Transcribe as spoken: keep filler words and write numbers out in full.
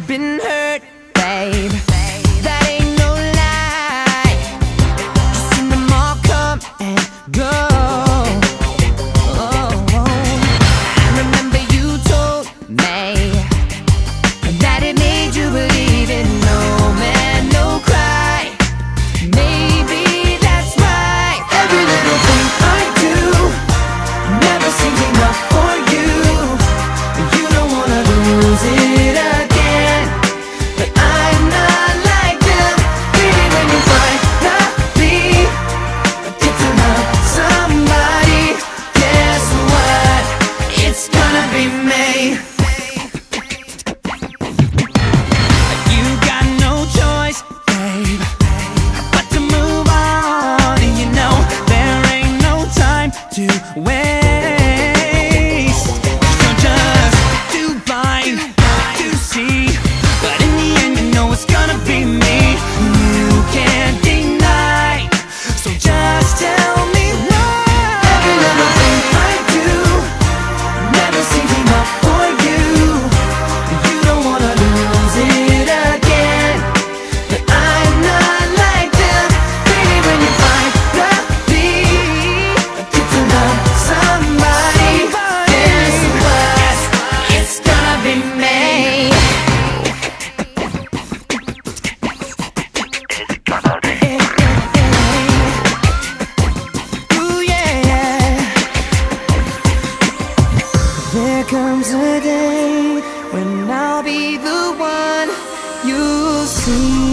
been hurt, babe. That ain't no lie. Just seen them all come and go. Oh, I remember you told me that it made you believe in no man, no cry. Maybe that's right. Every little thing I do never seems enough for you. You don't wanna lose it again, but I'm not like them. Baby, when you finally get to love somebody, guess what? It's gonna be me. You got no choice, babe, but to move on. And you know there ain't no time to waste. You're just too blind to see, but in the end you know it's gonna be me. You can't deny, so just tell me why. Every little thing I do never seems enough for you. You don't wanna lose it again, but I'm not like them. Baby, when you finally get to love somebody, guess what? It's gonna be me. Ooh, yeah. There comes a day when I'll be the one you see.